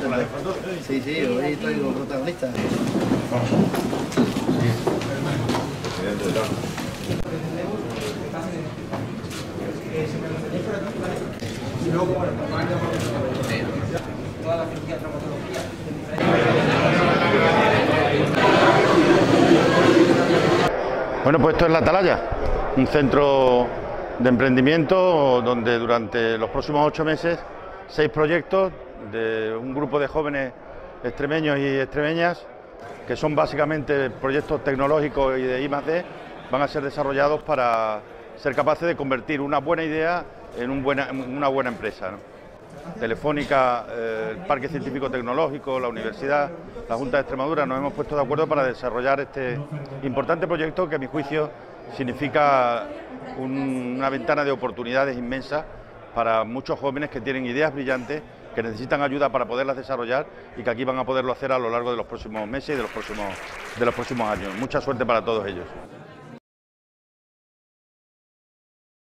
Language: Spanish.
Sí, sí, hoy estoy como protagonista. Bueno, pues esto es La Atalaya, un centro de emprendimiento donde durante los próximos 8 meses 6 proyectos de un grupo de jóvenes extremeños y extremeñas, que son básicamente proyectos tecnológicos y de I+D, van a ser desarrollados para ser capaces de convertir una buena idea en una buena empresa, ¿no? Telefónica, el Parque Científico Tecnológico, la Universidad, la Junta de Extremadura, nos hemos puesto de acuerdo para desarrollar este importante proyecto que, a mi juicio, significa una ventana de oportunidades inmensa para muchos jóvenes que tienen ideas brillantes, que necesitan ayuda para poderlas desarrollar y que aquí van a poderlo hacer a lo largo de los próximos meses y de los próximos años. Mucha suerte para todos ellos.